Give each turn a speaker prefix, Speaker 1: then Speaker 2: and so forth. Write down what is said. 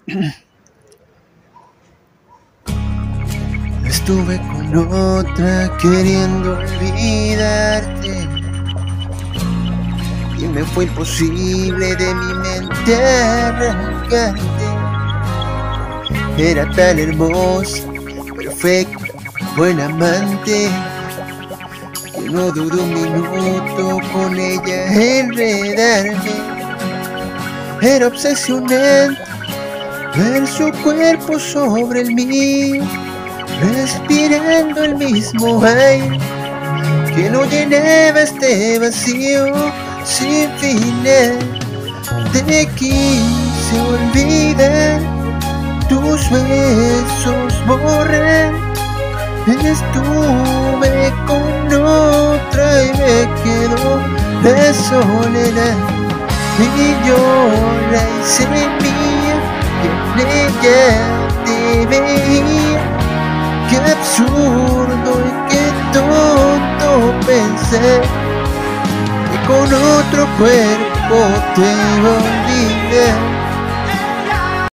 Speaker 1: Estuve con otra queriendo olvidarte y me fue imposible de mi mente arrancarte. Era tan hermosa, perfecta, buena amante, que no duró un minuto con ella enredarme. Era obsesionante ver su cuerpo sobre el mío, respirando el mismo aire que no llenaba este vacío sin final. Te quise olvidar, tus besos borrar. Estuve con otra y me quedó la soledad, y yo la hice mía y en ella te veía. Qué absurdo y qué tonto pensar que con otro cuerpo te iba a olvidar.